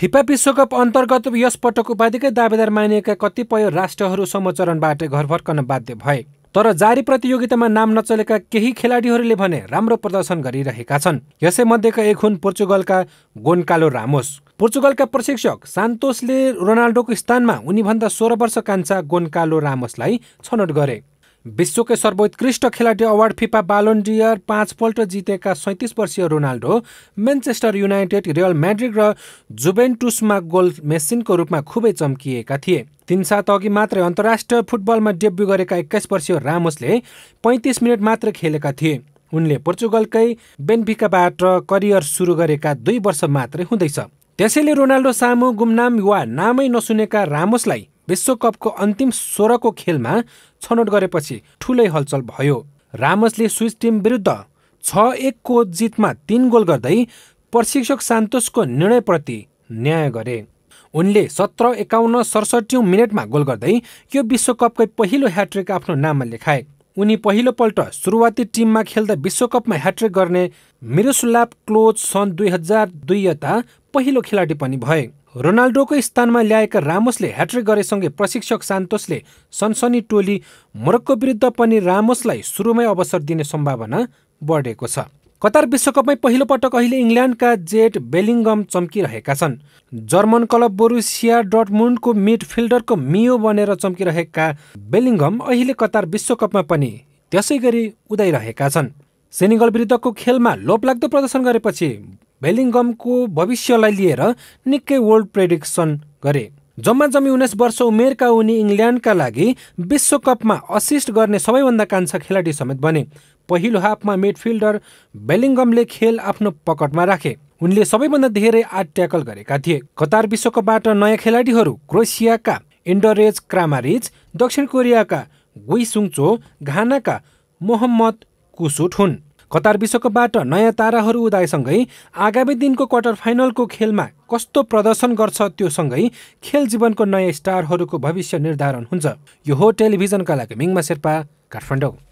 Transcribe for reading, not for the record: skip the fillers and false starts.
FIFA विश्वकप अन्तर्गत यस पटक उपाधिकै दावेदार मानिएका कतिपय राष्ट्रहरू समचरणबाट घर फर्कन बाध्य भए। तर जारी प्रतियोगितामा नाम नचलेका केही खेलाडीहरूले भने राम्रो प्रदर्शन गरिरहेका छन्। यसैमध्येका एक हुन् पोर्चुगलका गोन्कालो रामोस। पोर्चुगलका प्रशिक्षक सान्तोसले रोनाल्डोको स्थानमा उनीभन्दा 16 वर्ष कान्छा गोन्कालो रामोसलाई छनौट गरे। विश्वकै सर्वोत्कृष्ट खेलाडी अवार्ड फिफा बालोन डियर 5 पल्ट जितेका 37 वर्षीय Ronaldo Manchester United, Real Madrid र जुभेन्टुसमा गोल मेसिनको रूपमा खुबै चम्किएका थिए। 3 सात अघि मात्रै अन्तर्राष्ट्रिय फुटबलमा डेब्यू गरेका 21 वर्षीय रामोसले 35 मिनट मात्र खेलेका थिए। उनले पोर्चुगलकै बेन्फिकाबाट करियर सुरु गरेका 2 वर्ष मात्रै हुँदैछ। त्यसैले रोनाल्डो सामु गुमनाम वा नामै नसुनेका रामोसलाई विश्वकपको अन्तिम 16 को खेलमा छनौट गरेपछि ठुलै हलचल भयो। रामोसले स्विस टिम विरुद्ध 6-1 को जितमा 3 गोल गर्दै प्रशिक्षक सान्तोसको निर्णयप्रति न्याय गरे। उनले 17, 51, 67 मिनेटमा गोल गर्दै यो विश्वकपकै पहिलो ह्याट्रिक आफ्नो नाममा लेखाए। उनी पहिलो पल्ट सुरुवाती टिममा खेल्दा विश्वकपमा ह्याट्रिक गर्ने मिरोस्लाभ क्लोज सन् 2002 यता पहिलो खेलाडी पनि भए। रोनाल्डोको स्थानमा ल्याएका रामोसले ह्याट्रिक गरेसँगै प्रशिक्षक सान्तोसले सनसनी टोली मोरक्को विरुद्ध पनि रामोसलाई सुरुमै अवसर दिने सम्भावना बढेको छ। कतार विश्वकपमै पहिलो पटक अहिले इङ्ल्यान्डका जेट बेलिङ्गम चम्किरहेका छन्। जर्मन क्लब बोरुसिया डर्टमुन्डको मिडफिल्डरको मियो बनेर चम्किरहेका बेलिङ्गम अहिले कतार विश्वकपमा पनि त्यसै गरी उदाइरहेका छन्। सेनेगल विरुद्धको खेलमा लोभलाग्दो प्रदर्शन गरेपछि बेलिङ्गमको भविष्यलाई लिएर निकै बोल्ड प्रेडिक्सन गरे। जम्मा 19 वर्ष उमेरका उनी इङ्ल्यान्डका लागि विश्वकपमा असिस्ट गर्ने सबैभन्दा कान्छा खेलाडी समेत बने। पहिलो हाफमा मिडफिल्डर बेलिङ्गमले खेल आफ्नो पकडमा राखे। उनले सबैभन्दा धेरै 8 ट्याकल गरेका थिए। कतार विश्वकपबाट नयाँ खेलाडीहरू क्रोएसियाका इन्डरेज क्रामारिच, दक्षिण कोरियाका गुई सुङचो, घानाका मोहम्मद कुसुट हुन्। कतार विश्वकपबाट नयाँ ताराहरू उदाएसँगै आगामी दिनको क्वार्टर फाइनलको खेलमा कस्तो प्रदर्शन गर्छ त्यो सँगै खेल जीवनको नयाँ स्टारहरूको भविष्य निर्धारण हुन्छ। यो हो टेलिभिजनका लागि मिङमा शेर्पा, काठमाडौँ।